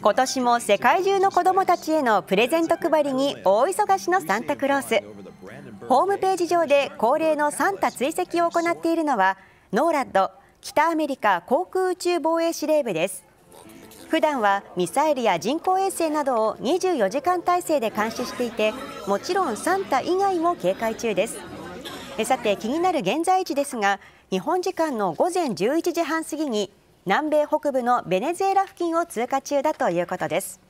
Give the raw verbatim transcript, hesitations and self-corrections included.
今年も世界中の子どもたちへのプレゼント配りに大忙しのサンタクロース。ホームページ上で恒例のサンタ追跡を行っているのはノーラッド北アメリカ航空宇宙防衛司令部です。普段はミサイルや人工衛星などをにじゅうよじかん体制で監視していて、もちろんサンタ以外も警戒中です。さて気になる現在地ですが、日本時間のごぜんじゅういちじはん過ぎに南米北部のベネズエラ付近を通過中だということです。